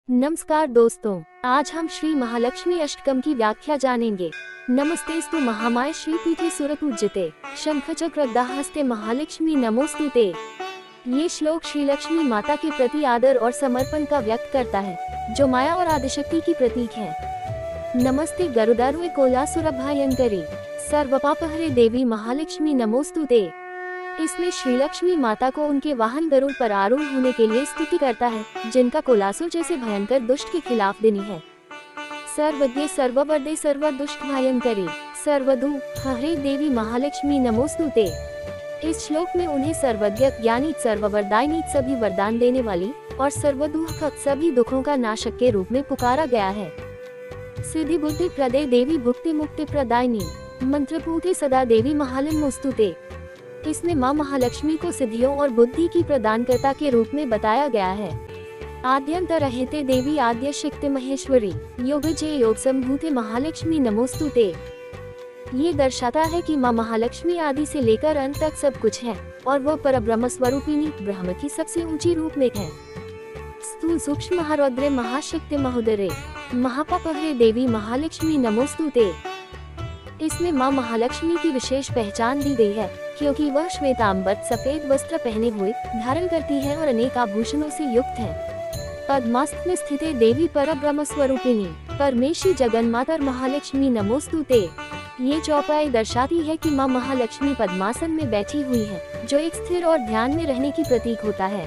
नमस्कार दोस्तों, आज हम श्री महालक्ष्मी अष्टकम की व्याख्या जानेंगे। नमस्तेस्तु महामाय श्री पीठे सुरपूज्यते शंख चक्र हस्ते महालक्ष्मी नमोस्तुते। ये श्लोक श्री लक्ष्मी माता के प्रति आदर और समर्पण का व्यक्त करता है, जो माया और आदिशक्ति की प्रतीक है। नमस्ते गरुडारूढ़ कोलासुरभयंकरी सर्वपापहरे देवी महालक्ष्मी नमोस्तुते। इसमें श्री लक्ष्मी माता को उनके वाहन गरुड़ पर आरूढ़ होने के लिए स्तुति करता है, जिनका कोलासुर जैसे भयंकर दुष्ट के खिलाफ देनी है। सर्वज्ञे सर्ववरदे सर्वदुष्ट भयंकरी सर्वदु हरे देवी महालक्ष्मी नमोस्तुते। इस श्लोक में उन्हें सर्वज्ञ यानी सर्ववरदायिनी सभी वरदान देने वाली और सर्वदुख सभी दुखों का नाशक के रूप में पुकारा गया है। सिद्धि बुद्धि प्रदे देवी भुक्ति मुक्ति प्रदायिनी मंत्रपूते सदा देवी महालक्ष्मीस्तुते। इसमें मां महालक्ष्मी को सिद्धियों और बुद्धि की प्रदानकर्ता के रूप में बताया गया है। आद्यंत रहते देवी आद्य शक्ति महेश्वरी योग जय योग संभूते महालक्ष्मी नमोस्तुते। ये दर्शाता है कि मां महालक्ष्मी आदि से लेकर अंत तक सब कुछ है और वह परब्रह्म स्वरूपिणी ब्रह्म की सबसे ऊंची रूप में है। स्थूल सूक्ष्म महारौद्रे महाशक्ति महोदरे महापापहरे देवी महालक्ष्मी नमोस्तुते। इसमें मां महालक्ष्मी की विशेष पहचान दी गई है, क्योंकि वह श्वेतांबर सफेद वस्त्र पहने हुए धारण करती है और अनेक आभूषणों से युक्त है। पद्मासन में स्थित देवी परब्रह्म स्वरूपिणी परमेश्वरी जगन्माता महालक्ष्मी नमोस्तुते। ये चौपाई दर्शाती है कि मां महालक्ष्मी पद्मासन में बैठी हुई है, जो एक स्थिर और ध्यान में रहने की प्रतीक होता है।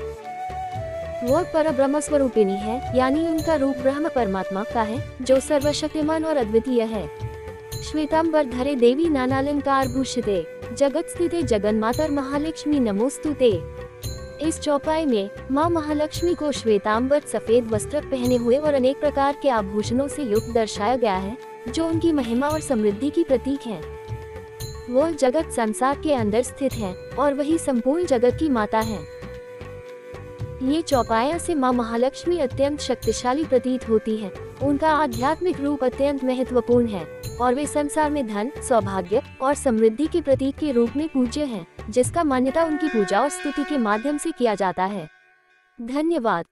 वह परब्रह्म स्वरूपिणी है, यानी उनका रूप ब्रह्म परमात्मा का है, जो सर्वशक्तिमान और अद्वितीय है। श्वेतांबर धरे देवी नानालंकार भूषिते जगत स्थिते जगन्माता महालक्ष्मी नमोस्तुते। इस चौपाई में मां महालक्ष्मी को श्वेतांबर सफेद वस्त्र पहने हुए और अनेक प्रकार के आभूषणों से युक्त दर्शाया गया है, जो उनकी महिमा और समृद्धि की प्रतीक है। वह जगत संसार के अंदर स्थित है और वही संपूर्ण जगत की माता है। ये चौपाया से मां महालक्ष्मी अत्यंत शक्तिशाली प्रतीत होती है। उनका आध्यात्मिक रूप अत्यंत महत्वपूर्ण है और वे संसार में धन, सौभाग्य और समृद्धि के प्रतीक के रूप में पूज्य हैं, जिसका मान्यता उनकी पूजा और स्तुति के माध्यम से किया जाता है। धन्यवाद।